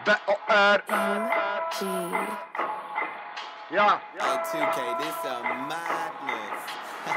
B-O-R Ja. A2K, this a madness.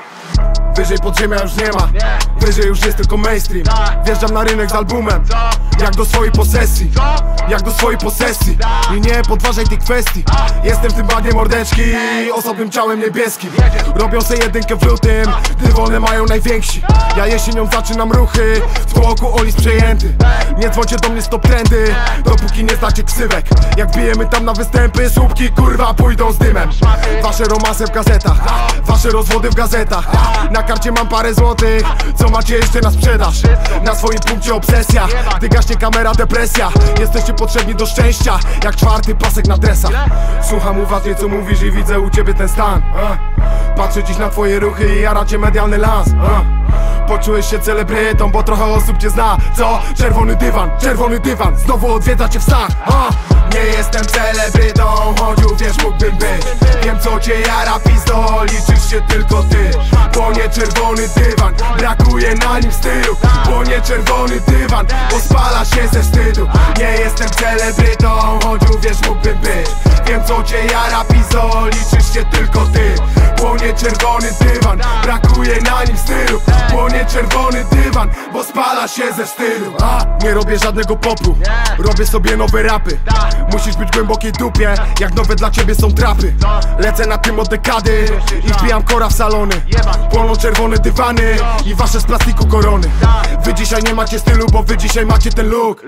Wyżej podziemia już nie ma, wyżej już jest tylko mainstream. Wjeżdżam na rynek z albumem, jak do swojej posesji, jak do swojej posesji. I nie podważaj tych kwestii, jestem w tym bagnie mordeczki, osobnym ciałem niebieskim. Robią se jedynkę w lutym, gdy wolne mają najwięksi. Ja jesienią zaczynam ruchy, w tłoku Olis przejęty. Nie dzwońcie do mnie stop trendy, dopóki nie znacie ksywek. Jak bijemy tam na występy, słupki kurwa pójdą z dymem. Wasze romanse w gazetach, wasze rozwody w gazetach. Na karcie mam parę złotych, co macie jeszcze na sprzedaż? Na swoim punkcie obsesja, gdy gaśnie kamera depresja. Jesteście potrzebni do szczęścia, jak czwarty pasek na dresach. Słucham uważnie co mówisz i widzę u ciebie ten stan. Patrzę dziś na twoje ruchy i jara cię medialny lans. Poczułeś się celebrytą, bo trochę osób cię zna. Co? Czerwony dywan, znowu odwiedza cię w snach. Nie jestem celebrytą, choć uwierz mógłbym być. Wiem co cię jara pizdo, liczysz się tylko ty. Płonie czerwony dywan, brakuje na nim stylu. Płonie czerwony dywan, bo spala się ze wstydu. Nie jestem celebrytą, choć uwierz mógłbym być. Wiem co cię jara pizdo, liczysz się tylko ty. Płonie czerwony dywan, brakuje na nim stylu. Płonie czerwony dywan, bo spala się ze wstydu. Nie robię żadnego popu, robię sobie nowe rapy. Musisz być w głębokiej dupie, jak nowe dla ciebie są trapy. Lecę na tym od dekady i wbijam kora w salony. Płoną czerwone dywany i wasze z plastiku korony. Wy dzisiaj nie macie stylu, bo wy dzisiaj macie ten look.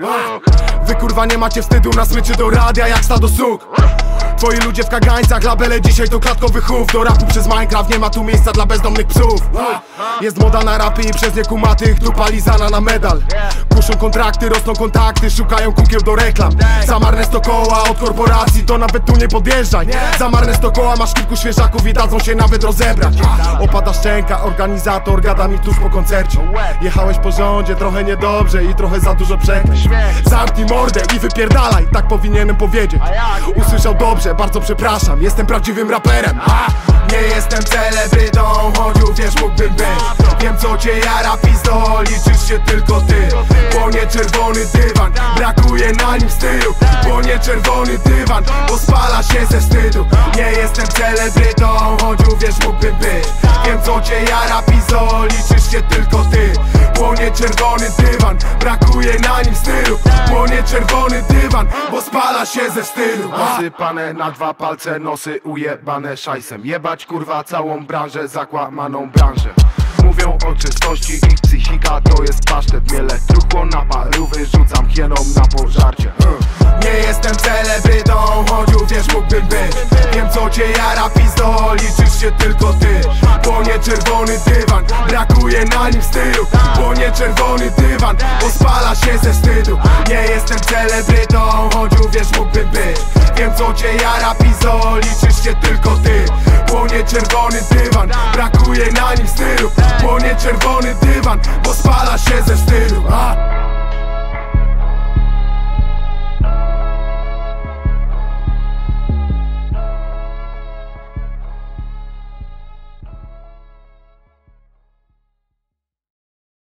Wy kurwa nie macie wstydu na smyczy do radia jak stado suk. Twoi ludzie w kagańcach, labele dzisiaj to klatkowy chów. Do rapu przez Minecraft nie ma tu miejsca dla bezdomnych psów. Jest moda na rapy i przez niekumatych dupa lizana na medal. Kuszą kontrakty, rosną kontakty, szukają kukieł do reklam. Za marne 100 koła od korporacji to nawet tu nie podjeżdżaj. Za marne 100 koła masz kilku świeżaków i dadzą się nawet rozebrać. Opada szczęka, organizator gada mi tuż po koncercie. Jechałeś po rządzie, trochę niedobrze i trochę za dużo przekleństw. Zamknij mordę i wypierdalaj, tak powinienem powiedzieć. Usłyszał dobrze, bardzo przepraszam, jestem prawdziwym raperem. Nie jestem celebrytą, choć uwierz mógłbym być. Wiem co cię jara pizdo, liczysz się tylko ty. Płonie czerwony dywan, brakuje na nim stylu. Płonie czerwony dywan, bo spala się ze wstydu. Nie jestem celebrytą, choć uwierz mógłbym być. Wiem co cię jara pizdo, liczysz się tylko ty. Płonie czerwony dywan, brakuje na nim stylu. Płonie czerwony dywan, bo spala się ze wstydu. Posypane na dwa palce nosy, ujebane szajsem. Jebać kurwa całą branżę, zakłamaną branżę. Mówią o czystości, ich psychika to jest pasztet. Miele truchło na parówy, rzucam hienom na pożarcie. Nie jestem celebrytą, choć uwierz mógłbym być. Wiem co cię jara pizdo, liczysz się tylko ty. Płonie czerwony dywan, brakuje na nim stylu. Płonie czerwony dywan, bo spala się ze wstydu. Nie jestem celebrytą, choć uwierz mógłbym być. Wiem co cię jara pizdo, liczysz się tylko ty. Płonie czerwony dywan, brakuje na nim stylu. Płonie czerwony dywan, bo spala się ze wstydu.